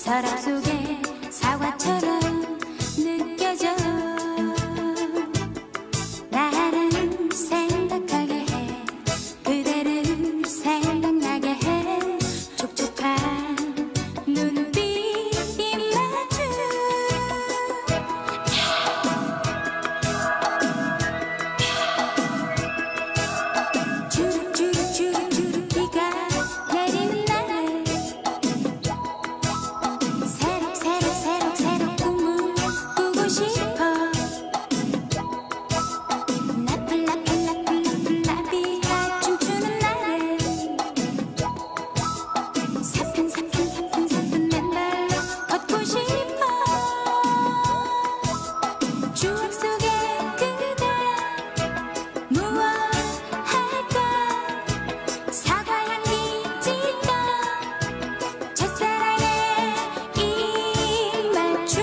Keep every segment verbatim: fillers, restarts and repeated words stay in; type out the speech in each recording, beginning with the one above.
서랍 속에 사과처럼 느껴져. 나를 생각하게 해, 그대를 생각나게 해. 촉촉한 눈빛이 마주. 주룩주룩주룩주룩 비가 내리는 날, 새록새록새록새록 꿈을 꾸고 싶어. 나풀나풀나풀나풀나비가 춤추는 날에 사뿐사뿐사뿐사뿐 맨발로 걷고 싶어. 추억 속에 그대 무엇 할까? 사과향기 질까? 첫사랑의 입맞춤.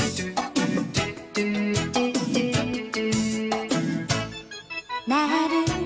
나를